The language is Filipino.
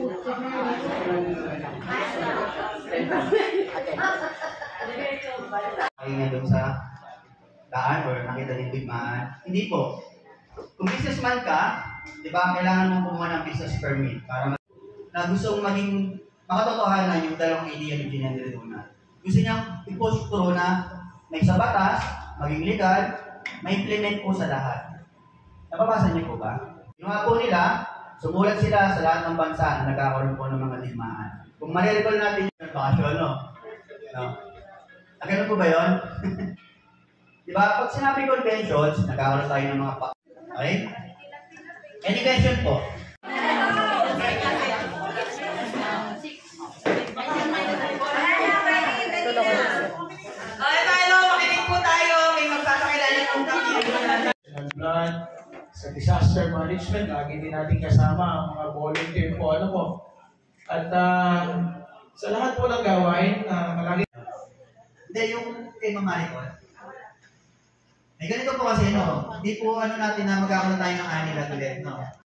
Ay nga doon sa daan or nakita din bigmaan. Hindi po. Kung businessman ka, di ba, kailangan mo kumuha ng business permit para na gustong maging makatotohanan yung dalawang idea ni Ginendry Luna. Gusto niyang i-post pro na may sa batas, maging legal, may implement po sa lahat. Napabasa niyo po ba? Yung mga po nila, sumulat sila sa lahat ng bansa na nagkakaroon po ng mga digmaan. Kung marirecall natin yung bakasyon, no? Ganun po ba yun? Diba? Pag sinabi conventions, nagkakaroon tayo ng mga okay? Any question po? Blood, sa disaster management, lagi din natin kasama ang mga volunteer po, ano po. At sa lahat po ng gawain, lagi... Hindi, yung kay Ma'am Maricol. May ganito po kasi, no? Hindi po natin na magkakaroon tayo ng anila ulit, no?